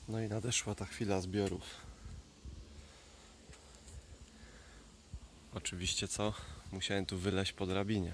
No i nadeszła ta chwila zbiorów. Oczywiście co? Musiałem tu wyleźć po drabinie.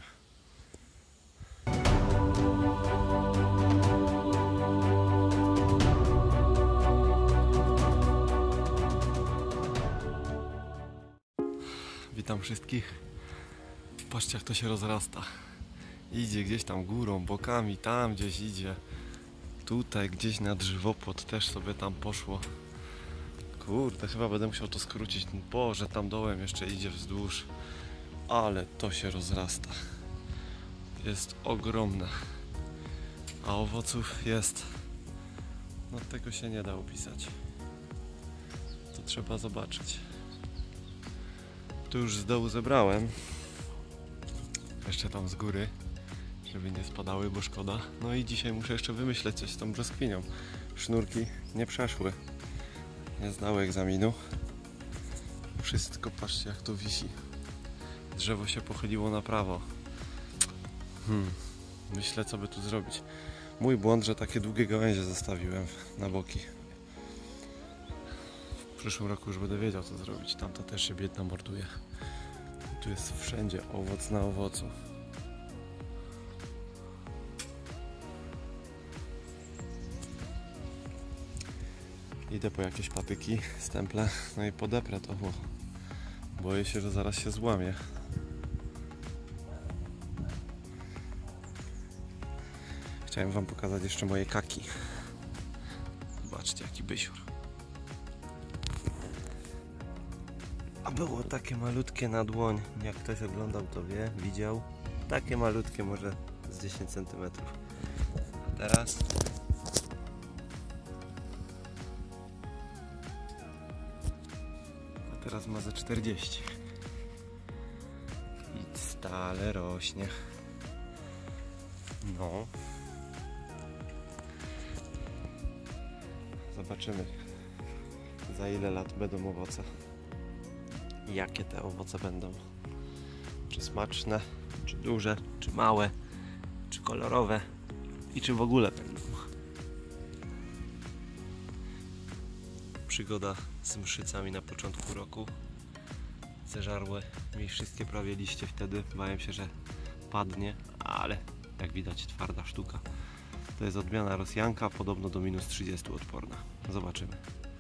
Witam wszystkich. Patrzcie, jak to się rozrasta. Idzie gdzieś tam górą, bokami, tam gdzieś idzie. Tutaj gdzieś na drzewopłot też sobie tam poszło. Kurde, chyba będę musiał to skrócić. Boże, tam dołem jeszcze idzie wzdłuż. Ale to się rozrasta. Jest ogromne. A owoców jest. No tego się nie da opisać. To trzeba zobaczyć. Tu już z dołu zebrałem. Jeszcze tam z góry, żeby nie spadały, bo szkoda. No i dzisiaj muszę jeszcze wymyśleć coś z tą brzoskwinią. Sznurki nie przeszły. Nie zdały egzaminu. Wszystko, patrzcie jak to wisi. Drzewo się pochyliło na prawo. Myślę, co by tu zrobić. Mój błąd, że takie długie gałęzie zostawiłem na boki. W przyszłym roku już będę wiedział, co zrobić. Tamta też się biedna morduje. Tu jest wszędzie owoc na owocu. Idę po jakieś patyki, stemple, no i podeprę to, bo boję się, że zaraz się złamie. Chciałem wam pokazać jeszcze moje kaki. Zobaczcie, jaki bysiur. A było takie malutkie na dłoń. Jak ktoś oglądał, to wie, widział. Takie malutkie, może z 10 cm. A teraz... Teraz ma ze 40 i stale rośnie. No. Zobaczymy, za ile lat będą owoce. Jakie te owoce będą. Czy smaczne, czy duże, czy małe, czy kolorowe i czy w ogóle będą. Przygoda z mszycami na początku roku. Zeżarły mi wszystkie prawie liście wtedy. Bałem się, że padnie, ale jak widać twarda sztuka. To jest odmiana Rosjanka, podobno do -30 odporna. Zobaczymy.